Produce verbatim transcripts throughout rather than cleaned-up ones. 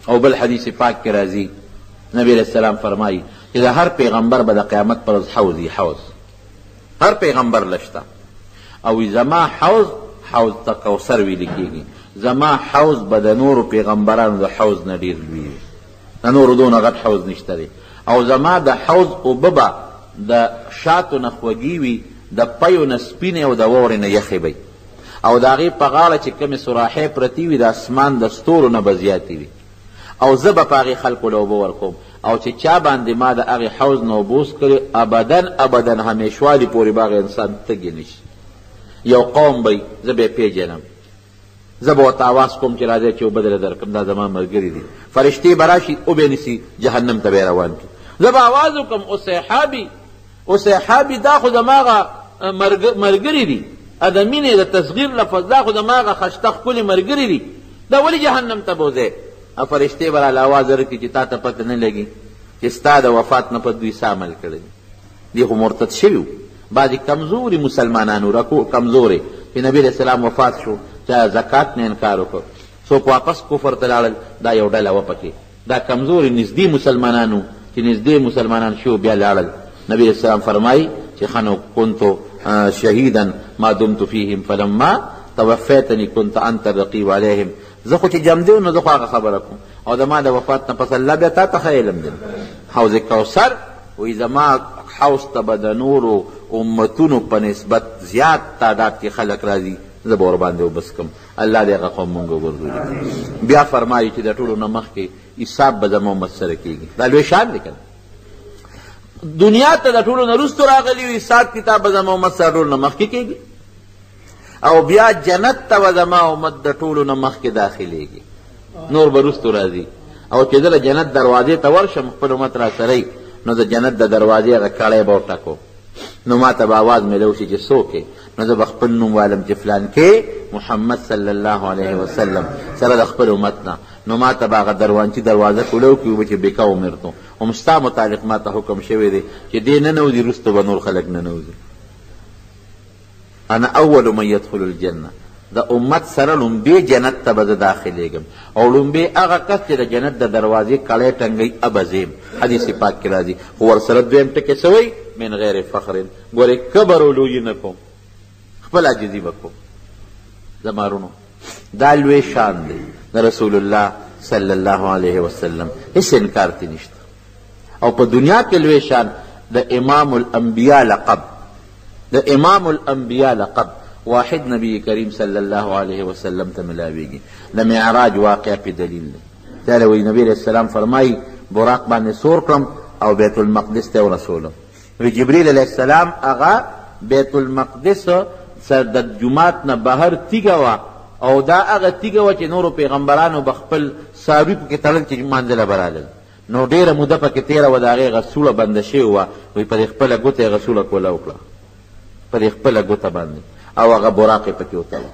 او بل حدیث پاک کې راځي نبی علیہ السلام فرمایي چې د هر پیغمبر به د قیامت پر ورځ حوض وي، حوض هر پیغمبر لشته، او زما حوض حوض ته کوثر ویل کېږي، زما حوض به د نورو پیغمبرانو د حوض نه ډېر لوی وي، د نورو دونه غټ حوض نشته دی، او زما د حوض اوبه به د شاتو نه خوږې وي، د پیو نه سپینې او د واورې نه یخې وي، او د هغې په غاړه چې کومې سراحې پرتې وي د اسمان د ستورو نه به زیاتې وي، او زه به په هغې خلکو له اوبه ورکوم، او چې چا باندې ما د هغې حوض نه اوبه وڅښلې ابدن ابدن همیشوالي پورې به هغه انسان تږی نشي. یو قوم به زه به یې پیژنم، زه به ورته اواز کوم چې راځئ چې اوبه درله درکړم، دا زما ملګري دي، فرشتې به راشي وبې نیسي جهنم ته به یې روان کړي، زه به اواز وکړم اصحابي اصحابي دا خو زما هغه ملګري دي، د مینې د تصغیر لفظ دا خو زما هغه خشته ښکلي ملګري دي، دا ولې جهنم ته بوځئ؟ او فرشتې به راله اواز ورکړي چې تا ته پته نه لګي چې ستا د وفات نه په دوی څه عمل کړی دی. دی خو مرتد شوي وو، بعضې کمزوري مسلمانانو رکو کمزورې چې نبي علیه السلام وفات شو چا زکات نه انکار وکړ، څوک واپس کفر ته لاړل، دا یو ډله وه پکې، دا کمزوري نږدې مسلمانانو چې نږدې مسلمانان شو بیا لاړل. نبي علیه السلام فرمایي چې خنو کنتو شهیدا ما دمت فیهم فلما توفیتنی کنت انت الرقیب علیهم، زه خو چې جمع دی نو زه خو هغه خبره کوم، او د ما د وفات نه پس الله بیا تا ته ښه علم دی. حوض کوثر وایي زما حوض ته به د نورو امتونو په نسبت زیات تعداد کې خلک راځي، زه به ورباندې وبس کم، الله دې هغه قوم مونږ وګرځوي. بیا فرمایي چې د ټولو نه مخکې حساب به زما امت سره کېږي، دا لوی شان دی که دنیا ته د ټولو نه وروستو راغلي وي، حساب کتاب به زما امت سره ټولو نه مخکې کېږي، او بیا جنت ته به زما امت د ټولو نه مخکې داخلېږي، نور به وروستو راځي. او چې زه د جنت دروازې ته ورشم خپل امت را سره نو د جنت د دروازې هغه کړی به وټکو، نو ما ته به آواز میلو شي چې څوک یې، نو زه به خپل نوم والم چې فلان کې محمد صلی الله علیه وسلم سره د خپل امت نه، نو ما ته به هغه دروانچي دروازه کولو کړي وبه چې بېکه امرتو، هم ستا متعلق ما ته حکم شوی دی چې دې ننوځي وروستو به نور خلک ننوځي. انا اول من يدخل الجنه، د امت سره لومبې جنت ته به زه داخلېږم، او لومبې هغه کس چې د جنت د دروازې کړی ټنګوي ابه زیم، حدیث پاک کې راځي. خو ورسره دویم ټکې سوی من غیر فخر، ګورې کبر و لویي نه کوم، خپل عاجزي به کوم. زما رونو دا لوی شان دی د رسول الله صلی الله علیه وسلم، هیڅ انکار تی نشته. او په دنیا کې لوی شان د امام الانبیاء لقب، د امام الانبیاء لقب واحد نبی کریم صلی الله علیه وسلم ته ملاویږي. د معراج واقع په دلیل دی، تعالی وی نبی علیہ السلام فرمایي براق باندې سور کړم او بیت المقدس ته ورسولم. وی جبریل علیہ السلام هغه بیت المقدس سر د جماعت نه بهر تیږه وه، او دا هغه تیږه وه چې نورو پیغمبرانو به خپل څاروي پکې تړل چې منځله به رالل، نو ډېره موده پکې تېره وه، د هغې غسوله بنده شوې وه، وی په دې خپله ګوته یې غسوله کوله وکړه، په دې خپله ګوته باندې، او هغه براق یې پکې وتړه.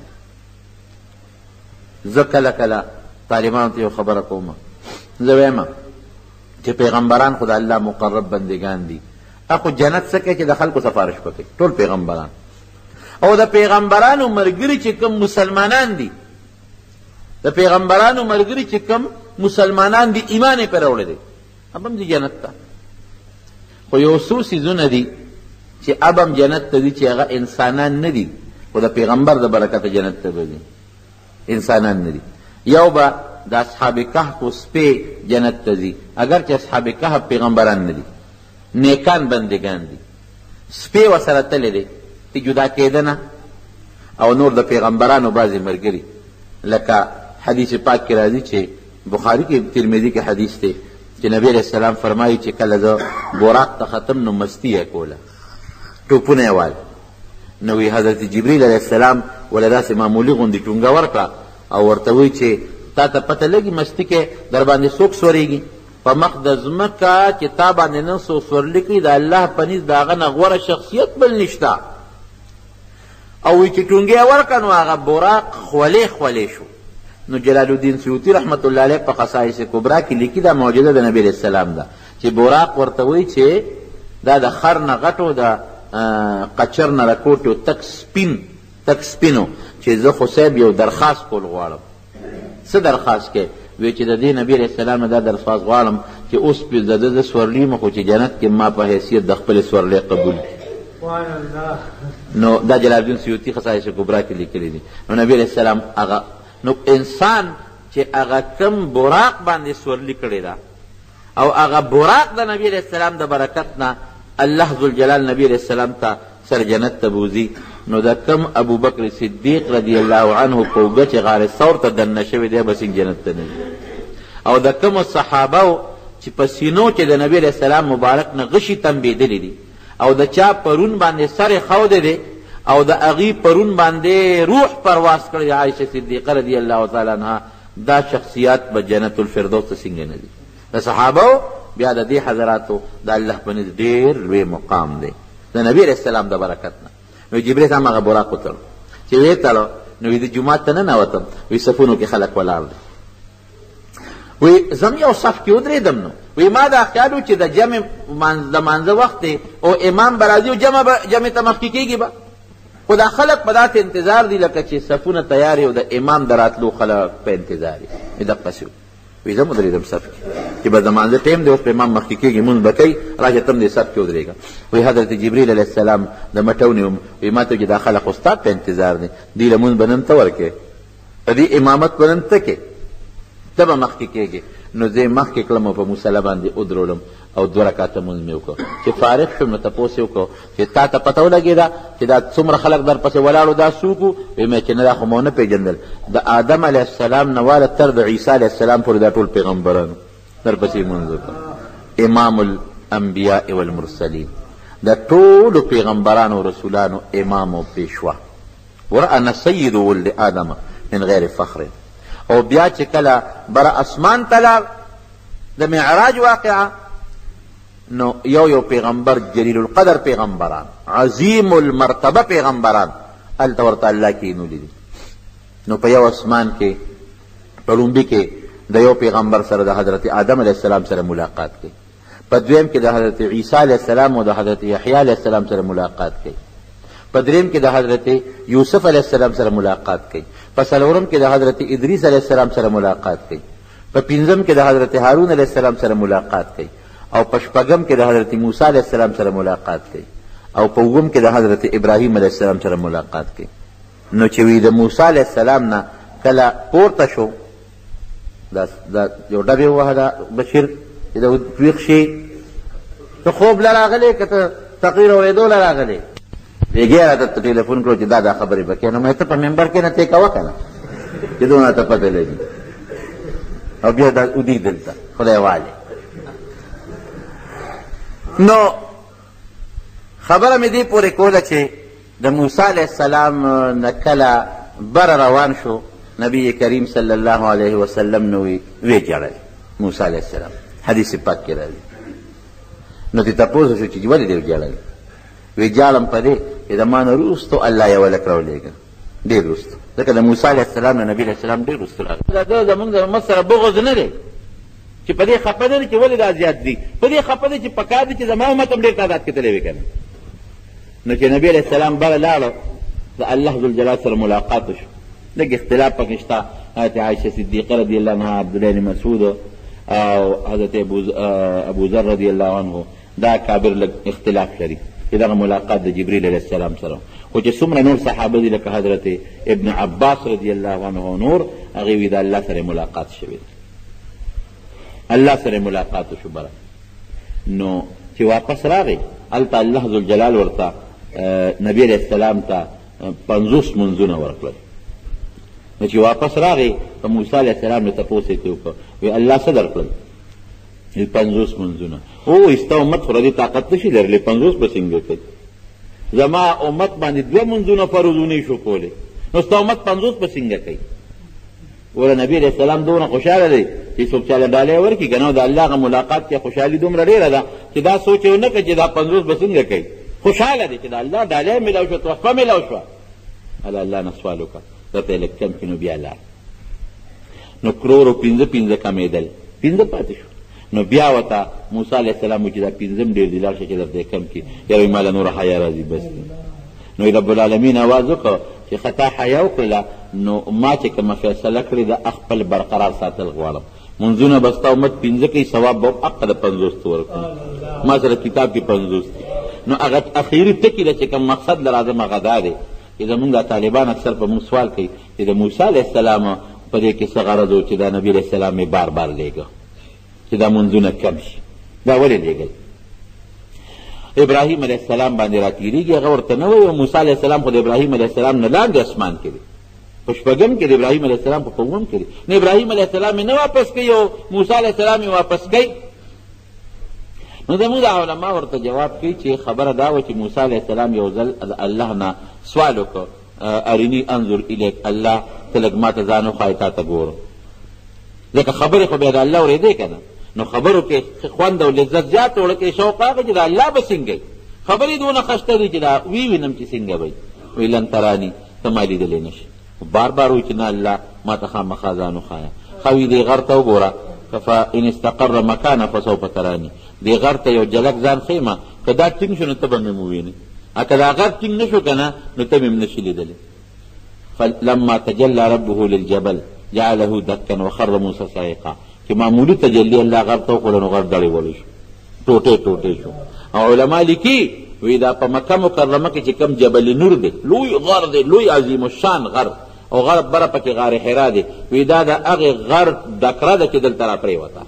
زه کله کله طالبانو ته یو خبره کوم، زه وایم چې پیغمبران خو د الله مقرب بندگان دي، اخو جنت څه کوي چې د خلکو سفارش وکړي، ټول پیغمبران، او د پیغمبرانو ملګري چې کوم مسلمانان دي، د پیغمبرانو ملګري چې کوم مسلمانان دي ایمان یې پرې راوړی دی، ابم دي جنت ته. خو یو څو څیزونه دي چې ابم جنت ته دي چې هغه انسانان نه دي، خو د پیغمبر د برکته جنت ته به ځي، انسانان نه دي. یو به د اصحاب کهف و سپې جنت ته ځي، اگر چې اصحاب کهف پیغمبران نه دي، نیکان بندگان دي، سپې ورسره تللی دی تی جدا کېده نه، او نور د پیغمبرانو بعضې ملګري، لکه حدیث پاک کې راځي چې بخاري کې ترمذي کې حدیث دی چې نبی علیہ السلام فرمایي چې کله زه براق ته ختم نو مستی یې کوله، ټوپونه یې وال، نو وی حضرت جبریل علیہ السلام وله داسې معمولي غوندې ټونګه ورکړه او ورته وی چې تا ته پته لګي مستی کې در باندې څوک سورېږي، په مخ د ځمکه چې تا باندې نن څوک سورلي کوي د الله په نزد د هغه نه غوره شخصیت بل نشته. او وی چې ټونګې یې ورکړه نو هغه براق خولې خولې شو. نو جلال الدین سیوطي رحمت الله علیه په خصائص کبرا کې لیکي دا معجزه د نبی علیہ السلام ده چې براق ورته وی چې دا د خر نه غټو د قچر نه راکوټ تک سپین تک سپینو چې زه خو صاحب یو درخواست کول غواړم. څه درخواست کې؟ وی چې د دې نبي علیه السلام نه دا درخواست غواړم چې اوس پې د ده د سورلي مه خو چې جنت کې ما په حیثیت د خپلې سورلۍ قبول نو دا جلال الدین سیوطي خصائص کبرا کې لیکلي دي. نو نبي علیه السلام هغه نو انسان چې هغه کم براق باندې سورلي کړې ده او هغه براق د نبي علیه السلام د برکت نه الله ذوالجلال نبي علیه السلام ته سر جنت ته بوځي، نو د کم ابو بکر صدیق رضی الله عنه په اوږه چې غار ثور ته دننه شوی دی بس جنت ته نه ځي، او د کمو صحابهو چې په سینو کې د نبي علیه السلام مبارک نه غشي تنبېدلي دي او د چا پرون باندې سر یې ښودی دی او د هغې پرون باندې روح پرواز کړی د عایشه صدیقه رضی الله تعالی عنها، دا شخصیات به جنت الفردوس ته څنګه نه دي؟ د صحابهو بیا د دې حضراتو د الله په نزد ډېر لوی مقام دی د نبي علیه السلام د برکت نه. نو جبریل هم هغه براق وتړو چې ویې تړو نو د جومات ته ننوتم، وی صفونو کې خلک ولاړ دي، وی زم یو صف کې ودرېدم، نو وی ما دا خیال و چې د جمع د مانځه وخت دی او امام به راځي او جمع به جمع ته مخکې کېږي به، خو دا خلک په داسې انتظار دي لکه چې صفونه تیار او د امام د راتلو خلک په انتظار یې دقسې و. وی زه ودرېدم صف کې چې به د مانځه ټیم دی اوس په امام مخکې کېږي مونځ به کوي، راشه تم دې صف کې ودرېږه. وی حضرت جبریل علیه السلام د مټه ونیوم، وی ما ته چې دا خلک استاد په انتظار دي، دوی له مونځ به نن ته ورکې، په دې امامت به نن ته کې، ته به مخکې کېږې. نو زه یې مخکې کړم او په مصله باندې ودرولم او دوه رکاته مونځ مې وکړ. چې فارغ شوم نو تپوس یې وکړو چې تا ته پته ولګېده چې دا څومره خلک در پسې ولاړو دا څوک وو؟ ویې مې چې نه دا خو مو ونه پېژندل، د آدم علیه السلام نه واله تر د عیسی علیه السلام پورې دا ټول پیغمبرانو در پسې مونځ وکړ. امام الانبیاء والمرسلین، د ټولو پیغمبرانو او رسولانو امام او پیشوا، ورأنا سید ولد آدم من غیر فخر. او بیا چې کله بره اسمان ته لاړ د معراج واقعه، نو یو یو پیغمبر جلیل القدر پیغمبران عظیم المرتبه پیغمبران هلته ورته الله کښېنولي دي. نو په یو اسمان کې په لومبي کې د یو پیغمبر سره د حضرت آدم علیه السلام سره ملاقات کوي، په دویم کې د حضرت عیسی علیه السلام او د حضرت یحیی علیه السلام سره ملاقات کوي، په دریم کې د حضرت یوسف علیه السلام سره ملاقات کوي، په څلورم کې د حضرت ادریس علیه السلام سره ملاقات کوي، په پنځم کې د حضرت هارون علیه السلام سره ملاقات کوي، او په شپږم کې د حضرت موسی علیه السلام سره ملاقات کوي، او په اووم کې د حضرت ابراهیم علیه السلام سره ملاقات کوي. نو چې وی د موسی علیه السلام نه کله پورته شو، دا یو ډبې ووهه دا بشیر چې د ویښ شي، ته خوب له راغلی که ته تقریر اورېدو له راغلی؟ بیګیا راته ټلیفون کړو چې دا دا خبرې به کوې، نو مې ته په ممبر کې نه تی کوه که نه چې دونه ته پته لګي، او بیا دا ودي دلته خدای والې. نو خبره مې دې پورې کوله چې د موسی علیه السلام نه کله بره روان شو، نبی کریم صلی الله علیه وسلم نو ویې ژړل موسی علیه السلام، حدیث پاک کې راځي. نو دې تپوس وشو چې ولې دې ژړل؟ وی جالم په دې چې د ما نه وروستو الله یو هلک راولېږه، ډېر وروستو، ځکه د موسی علیه السلام نه نبي علیه السلام ډېر وروستو راغلی. دا زمونږ د امت سره بغض نه دی چې په دې خفه نه دی چې ولې دا زیات دي، په دې خفه دی چې پکار دی چې زما امت هم ډېر تعداد کې تللی وي که نه. نو چې نبي علیه السلام بره لاړو د الله ذوالجلال سره ملاقات وشو، لږ اختلاف پکې شته، حضرت عایشه صدیقه رضی الله عنها، عبدالله بن مسعود او حضرت ابو ذر رضی الله عنه، دا کابر لږ اختلاف لري چې دغه ملاقات د جبریل علیه السلام سره. خو چې څومره نور صحابه دي لکه حضرت ابن عباس رضی الله عنه او نور، هغې وي د الله سره ملاقات شوې ده، الله سره ملاقات وشو بره. نو چې واپس راغی هلته الله ذوالجلال ورته نبي علیه السلام ته پنځوس منځونه ورکړل. نو چې واپس راغی په موسی علیه السلام نه تپوس یې ترې وکړه، وی الله څه درکړل؟ پنځوس منځونه. او ستا امت خو دې طاقت نشي لرلی، پنځوس به څنګه کوي؟ زما امت باندې دوه منځونه فرض ونی شو کولی، نو ستا امت پنځوس به څنګه کوي؟ وله نبي علیه السلام دومره خوشحاله دی چې څوک چاله ډالۍ ورکړي که نه، د الله هغه ملاقات کې خوشحالي دومره ډېره ده چې دا سوچ یې ونه کړي چې دا پنځوس به څنګه کوي. خوشحاله دی چې د الله ډالۍ میلاو شوه، تحفه میلاو شوه. الله الله نه سوال وکړه، درته یې لږ کم کړي، نو بیا لاړ. نو کرورو پنځه پنځه کمېدل، پنځه پاتې شو. نو بیا ورته موسی علیه السلام وایي چې دا پنځم ډېر دي، لاړ شه چې درته یې کم کړي. یا وایي ما له نوره حیا راځي بس دی. نو رب العالمین آواز وکړه چې خطا حیا وکړله نو ما چې کومه فیصله کړې ده خپل برقرار ساتل غواړم. منځونه به ستا امت پنځه کوي، ثواب به حقه د پنځوستو ورکوم. ما سره کتاب کې پنځوس دي. نو هغه اخري ټکي ده چې کوم مقصد له راځم هغه دا دی چې زمونږ دا طالبان اکثر په مونږ سوال کوي چې د موسی علیه السلام په دې کې څه غرض و چې دا نبي علیه السلام یې بار بار لیږه چې دا منځونه کم شي. دا ولې لیږل؟ ابراهیم علیه السلام باندې را تېرېږي، هغه ورته نه وایي. موسی علیه السلام خو د ابراهیم علیه السلام نه لاندې اسمان کې دی، په شپږم کې د ابراهیم علیه السلام په اووم کې دی. نو ابراهیم علیه السلام یې نه واپس کوي او موسی علیه السلام یې واپس کوي. نو زموږ علما ورته جواب کوي چې خبره دا وه چې موسی علیه السلام یو ځل د الله نه سوال وکړ، اریني انظر الیک، الله ته لږ ما ته ځان وښایه تا ته ګورم. ځکه خبرې خو بیا د الله اورېدې که نه، نو خبرو کې خوند او لذت زیات وړه کې شوق هغه چې د الله به څنګه وي. خبرې دونه خشته دي چې دا وی وینم چې څنګه به وي. وی لن تراني، ته ما لیدلی نه شي. بار بار وایي چې نه الله ما ته خامخا ځان وښایه. ښه وي دې غر ته وګوره، فان استقر مکانه فسوف تراني. دې غر ته یو جلک ځان ښیمه، که دا ټینګ شو نو ته به مې ووینې، که دا غر ټینګ نه شو که نه نو ته مې نشي لیدلی. فلما تجلى ربه للجبل جعله دكا وخر موسى صعقا. چې معمولي تجلی الله غر ته وکړه نو غر ډړېولی شو، ټوټې ټوټې شو. او علما لیکي وی دا په مکه مکرمه کې چې کوم جبل نور دی، لوی غر دی، لوی عظیم الشان غر، او غر بره پکې غار حرا دی. وی دا د هغې غر ډکره ده چې دلته را پرېوته،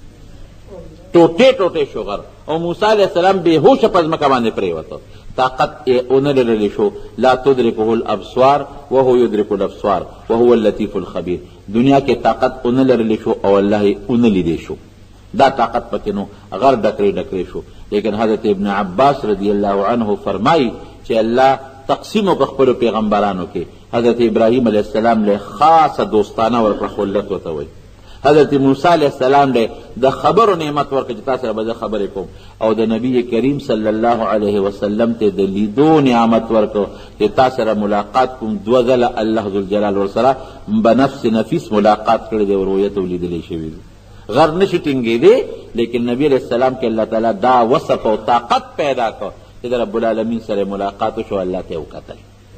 ټوټې ټوټې شو غر. او موسی علیه السلام بېهوشه په ځمکه باندې پرېوته، طاقت یې ونه لرلی شو. لا تدرکه الابصار وهو یدرک الابصار وهو اللطیف الخبیر. دنیا کې طاقت ونه لرلی شو او الله یې ونه لیدی شو، دا طاقت پکې نو غر ډکرې ډکرې شو. لیکن حضرت ابن عباس رضی الله عنه فرمایي چې الله تقسیم وکړه خپلو پیغمبرانو کې. حضرت ابراهیم علیه السلام له خاصه دوستانه ورکړه، خلت ورته وایي. حضرت موسی علیه السلام له د خبرو نعمت ورکړه چې تا سره به زه خبرې کوم. او د نبی کریم صلی الله علیه وسلم ته د لیدو نعمت ورکړه چې تا سره ملاقات کوم. دوه ځله الله ذوالجلال ورسره بنفس نفیس ملاقات کړی دی، رؤیت ولیدلی شوي دی. غر نشي ټینګېدی، لیکن نبی علیه السلام کې الله تعالی دا وصف او طاقت پیدا کړ چې د رب العالمین سره ملاقات وشو، الله ته یې وکتل.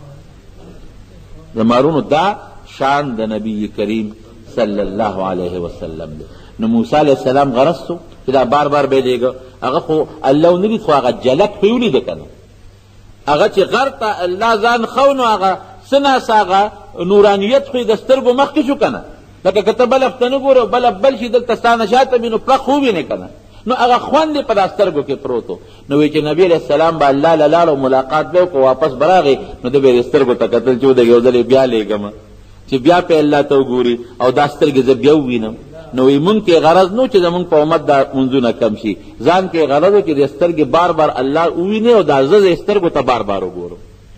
زمارونو دا شان د نبی کریم صلی الله علیه وسلم دی. نو موسی علیه السلام غرض سو چې دا بار بار به لیږه، هغه خو الله ونه لید، خو هغه جلک خو یې ولیده که نه. هغه چې غر ته الله ځان ښو نو هغه څه ناڅه هغه نورانیت خو یې د سترګو مخکې شو که نه. لکه که ته بل افته نه ګورې او بل بل شي دلته ستا نه شاته وي نو پړق خو ووینې که نه. نو هغه خوند یې په دا سترګو کې پروت و. نو وایي چې نبي علیه السلام به الله له لاړ او ملاقات به وکړو، واپس به راغی نو ده به یې سترګو ته کتل چې ودې یو ځل یې بیا لیږم چې بیا په الله ته وګوري او دا سترګې زه بیا ووینم. نو وایي مونږ کې غرض نو چې زمونږ په امت دا منځونه کم شي، ځان کې غرض و چې د سترګې بار بار الله ووینې او دا زه د سترګو ته بار بار وګورم.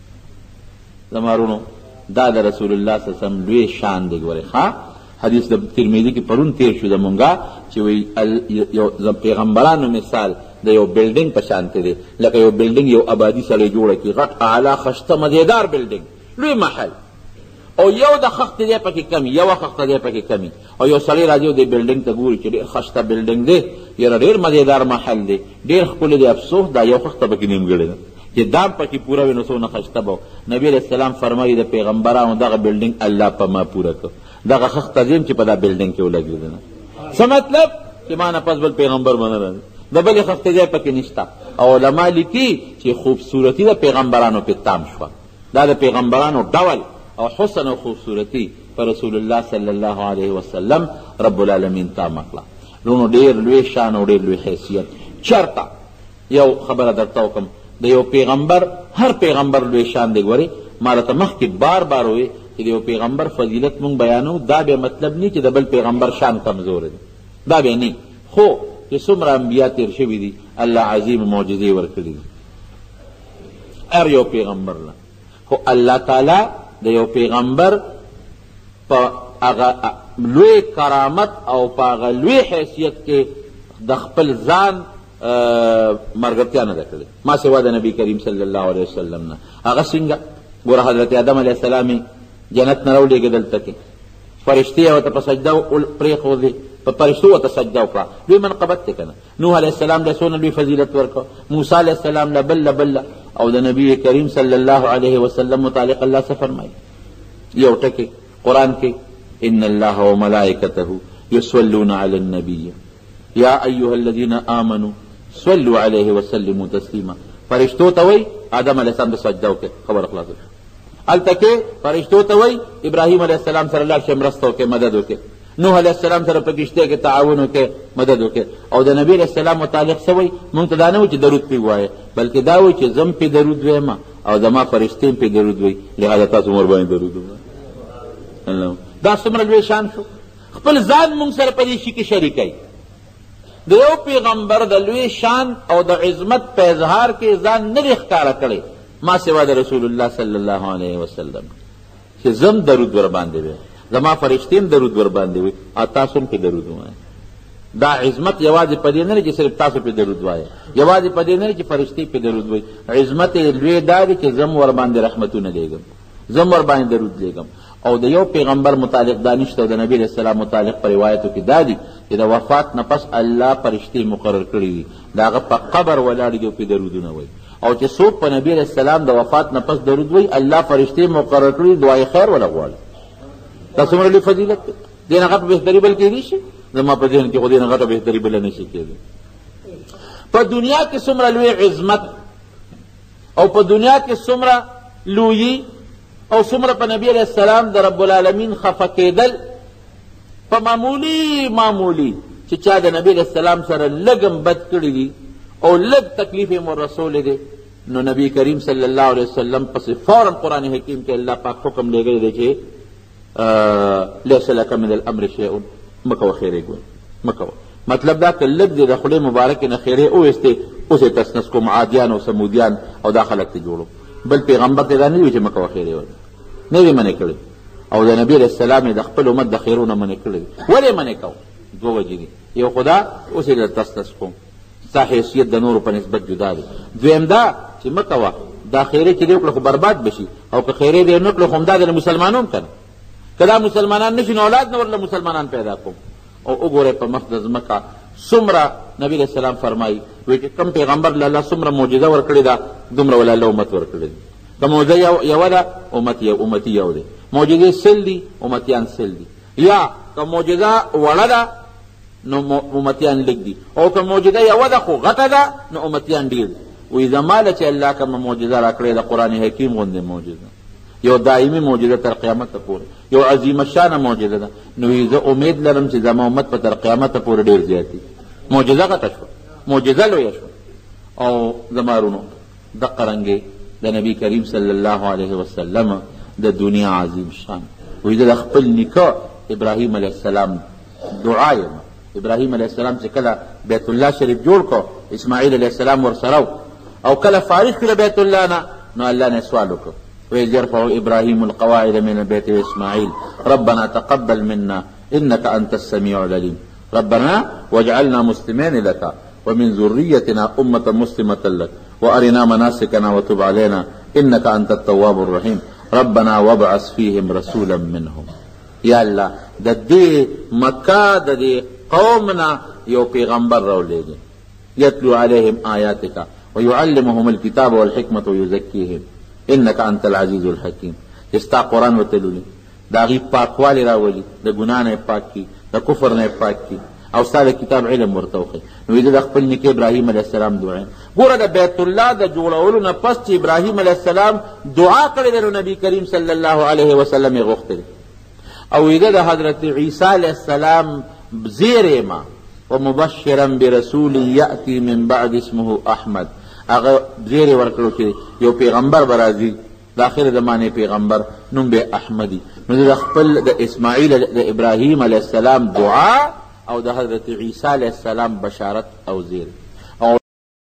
زمارونو دا د رسول الله صلی الله علیه وسلم لوی شان دی. ګورئ ښه حدیث د ترمذي کې پرون تیر شو د مونږه چې وایي یو پیغمبرانو مثال د یو بلډینګ په شانته دی، لکه یو بلډینګ یو آبادي سړی جوړه کړي، غټ اعلی خشته مزیدار بلډینګ، لوی محل، او یو د خښتې دی پکې کمی، یوه خښته دی پکې کمی، او یو سړی راځي او دې بلډینګ ته ګوري چې ډېر خشته بلډینګ دی، یاره ډېر مزیدار محل دی، ډېر ښکلی دی، افسوس دا یو خښته پکې نیمګړې ده چې دام پکې پوره وي نو څونه خشته به. نبي علیه السلام فرمایي د پیغمبرانو دغه بلډینګ الله په ما پوره کړ، دغه خښته زیم چې په دا بلډینګ کې ولګېده نه. څه مطلب چې ما نه پس بل پیغمبر به نه راځي، د بلې خښتې ځای پکې نشته. او علما لیکي چې خوبصورتي د پیغمبرانو پې تام شوه، دا د پیغمبرانو ډول او حسن او خوبصورتي پر رسول الله صلی الله علیه وسلم رب العالمین تام کړه. نو ډېر لوی شان او ډېر لوی حیثیت. چرته یو خبره درته وکړم، د یو پیغمبر هر پیغمبر لوی شان دی. ګورې ما راته مخکې بار بار وویل چې د یو پیغمبر فضیلت مونږ بیانو، دا بیا مطلب نه چې د بل پیغمبر شان کمزور دی، دا بیا نه. خو چې څومره انبیا تیر شوي دي الله عظیم معجزې ورکړي دي هر یو پیغمبر نه. خو الله تعالی د یو پیغمبر په هغه لوی کرامت او په هغه لوی حیثیت کې د خپل ځان مرګرتیا نه ده کړې ما سوا د نبی کریم صلی الله علیه وسلم نه. هغه څنګه؟ ګوره حضرت آدم علیه السلام جنت نه راولېږه، دلته کې فرشتې ورته په سجده پرېښودې، په فرشتو ورته سجده وکړه، لوی منقبت دی که نه. نوح علیه السلام له څونه لوی فضیلت ورکړه، موسی علیه السلام له بل له بل له، او د نبی کریم صلی الله علیه وسلم متعلق الله څه فرمایي؟ یو ټکی قرآن کې ان الله وملائکته یصلون علی النبی یا ایها الذین آمنوا صلوا علیه وسلموا تسلیما. فرشتو ته وایي آدم علیه السلام ته سجده وکړي، خبره خلاصه شوه. هلته کې فرشتو ته وایي ابراهیم علیه السلام سره لاړ شئ مرسته وکړئ، مدد وکړئ. نوح علیه السلام سره په کشتۍ کې تعاون وکړئ، مدد وکړئ. او د نبي علیه السلام متعلق څه وایي؟ مونږ ته دا نه وایي چې درود پرې ووایه، بلکې دا وایي چې زم پې درود وایم او زما فرشتې هم پې درود وایي، لهذا تاسو هم ورباندې درود ووایئ. دا څومره لوی شان شو. خپل ځان مونږ سره په دې شي کې شریکوي. د یو پیغمبر د لوی شان او د عظمت په اظهار کې ځان نه دی ښکاره کړی ما سوا د رسول الله صلی الله علیه وسلم، چې زم درود ورباندې وي، زما فرشتې هم درود ورباندې وي او تاسو هم پې درود ووایئ. دا عظمت یوازې په دې نه دی چې صرف تاسو پې درود وایئ، یوازې په دې نه دی چې فرشتې پې درود وایي. عظمت یې لوی دا دی چې زم ورباندې رحمتونه لیږم، زم ورباندې درود لیږم. او د یو پیغمبر متعلق دا نشته او د نبی علیه السلام متعلق په روایتو کې دا دي چې د وفات نه پس الله فرشتې مقرر کړي دي د هغه په قبر ولاړ دي او پې درودونه وایي. او چې څوک په نبی علیه السلام د وفات نه پس درود وایي الله فرشتې مقرر کړي دعای خیر وله غواړي. دا څومره لوی فضیلت دی. دې نه غټه بهتري بل کېدی شي؟ زما په ذهن کې خو دې نه غټه بهتري بله نه شي کېدی. په دنیا کې څومره لوی عظمت او په دنیا کې څومره لویي او څومره په نبی علیه السلام د رب العالمین خفه کېدل په معمولي معمولي چې چا د نبی علیه السلام سره لږم بد کړي دي او لږ تکلیف یې مو رسولی دی، نو نبی کریم صلی الله علیه وسلم پسې فوراً قرآن حکیم کې الله پاک حکم لېږلی دی چې لیس لک من الامر شیء، مه کوه خیرې ګوی مه کوه. مطلب دا که لږ دی د خولې مبارکې نه خیرې وویستې اوس یې تسنس کوم عادیان او سمودیان او دا خلک ته جوړو. بل پیغمبر ته دا نه وي چې مه کوه خیرې ورته نه وي منې کړی. او د نبي علیه السلام یې د خپل امت د خیرونه منې کړی دي. ولې منې کوو؟ دوه وجې دي. یو خو دا اوس یې در تسنس کوم، ستا حیثیت د نورو په نسبت جدا دی. دویم دا چې مه کوه دا خیرې چې دې وکړه خو برباد بشي، او که خیرې دې ونه کړه خو همدا د مسلمانو هم که نه که دا مسلمانان نه شي نو اولاد نه ورله مسلمانان پیدا کوم. او وګورئ په مخ د ځمکه څومره نبي علیه السلام فرمایي وایي چې کوم پیغمبر له الله څومره معجزه ورکړې ده دومره ول الله امت ورکړې ده. که معجزه یوه ده امت امتي یو دی، معجزې سل دي امتیان سل دي، یا که معجزه وړه ده نو امتیان لږ دي، او که معجزه یوه ده خو غټه ده نو امتیان ډېر دي. وایي زما له چې الله کومه معجزه راکړې ده قرآن حکیم غوندې معجزه، یو دائمی معجزه تر قیامته پورې، یو عظیمه شانه معجزه ده، نو وایي زه امید لرم چې زما امت به تر قیامته پورې ډېر زیاتي. معجزه غټه شوه، معجزه لویه شوه. او زما رونو دقه رنګې د نبی کریم صلی الله علیه وسلم د دنیا عظیم شان. وایي زه د خپل نیکه ابراهیم علیه السلام دعا یم. ابراهیم علیه السلام چې کله بیت الله شریف جوړ کړو اسماعیل علیه السلام ورسره او کله فارغ کړه بیت الله نه نو الله نه سوال وکړ وإذ يرفع إبراهيم القواعد من البيت وإسماعيل ربنا تقبل منا إنك أنت السميع العليم ربنا واجعلنا مسلمين لك ومن ذريتنا أمة مسلمة لك وأرنا مناسكنا وتب علينا إنك أنت التواب الرحيم ربنا وابعث فيهم رسولا منهم. یا الله د دې مکه د دې قومنا یو پیغمبر راولېږه یتلو علیهم آیاتک ویعلمهم الکتاب والحکمة ویزکیهم انک انت العزیز الحکیم. چې ستا قرآن وتلولي د هغې پاکوالی راولي، د ګناه نه یې پاک کړي، د کفر نه یې پاک کړي، او ستا د کتاب علم ورته وښیي. نو زه د خپل نیکه ابراهیم علیه السلام دعا یم. ګوره د بیت الله د جوړولو نه پس چې ابراهیم علیه السلام دعا کړې ده نو نبي کریم صلی الله علیه وسلم یې غوښتې او ویده د حضرت عیسی علیه السلام زیری ما ومبشرا برسول یأتی من بعد اسمه احمد. هغه زیری ورکړو چې یو پیغمبر به راځي د آخر زمانې پیغمبر نوم به احمدي. نو د خپل د اسماعیل د ابراهیم علیه السلام دعا او د حضرت عیسی علیه السلام بشارت او زیر